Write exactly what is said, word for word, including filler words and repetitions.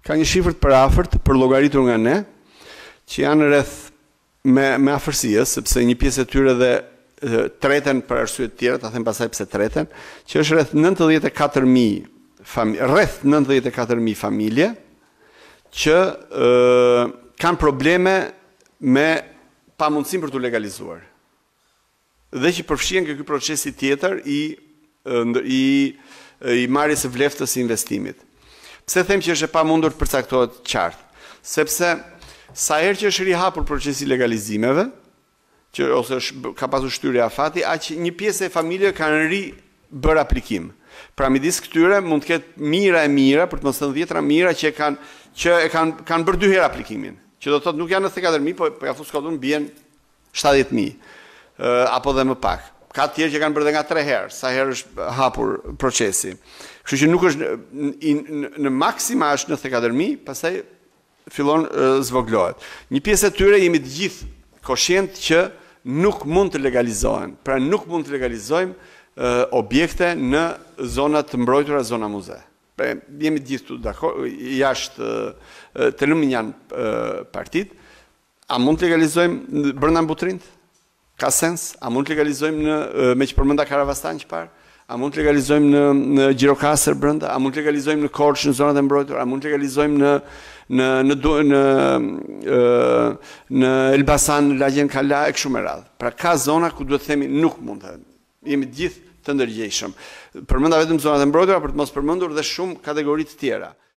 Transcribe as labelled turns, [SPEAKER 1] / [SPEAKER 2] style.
[SPEAKER 1] Ka një shifër të parafërt për llogaritur nga ne, që janë rreth me me afërsia, sepse një pjesë e tyre dhe treten për arsye të tjera, ta them pastaj pse treten, që është rreth nëntëdhjetë e katër mijë familje, rreth nëntëdhjetë e katër mijë familje që ë, kanë probleme me pamundësinë për të legalizuar. Dhe që përfshihen nga ky procesi tjetër i i i marrjes së vleftës së investimit. Pse them që është e pamundur të përcaktohet qartë? Sepse sa herë që është rihapur procesi i legalizimeve, që ose është, ka pasur shtyri afati, aq një pjesë e familjeve kanë ri bër aplikim. Pra midis këtyre mund të ketë mira e mira, për të mos thënë dhjetra mira që e kanë që e kanë kanë bërë dy herë aplikimin. Që do të thotë nuk janë nëntëdhjetë e katër mijë, po po ja fus kodun bien shtatëdhjetë mijë. Uh, apo dhe më pak. Ka të tjerë që kanë bërë dhe nga tre herë, sa herë është hapur procesi. Kështu që nuk është në, në maksima është nëntëdhjetë e katër mijë, pastaj fillon uh, zvoglohet. Një pjesë e tyre jemi të gjithë koshient që nuk mund të legalizohen. Pra nuk mund të legalizojmë uh, objekte në zonat të mbrojtura, zona muze. Pra jemi të gjithë dakord, jashtë uh, të lëmin janë uh, partit. A mund të legalizojmë brenda mbutrind? Ka sens? A mund të legalizojmë në, me që përmenda Karavastan që parë? A mund të legalizojmë në, në Gjirokastër brenda? A mund të legalizojmë në Korçë, në zonat e mbrojtura? A mund të legalizojmë në, në, në, në, në, në Elbasan, në Lagjen Kala, e kështu me radhë? Pra ka zona ku duhet të themi nuk mund të. Jemi gjithë të ndërgjegjshëm. Përmenda vetëm zonat e mbrojtura për të mos përmendur dhe shumë kategori të tjera.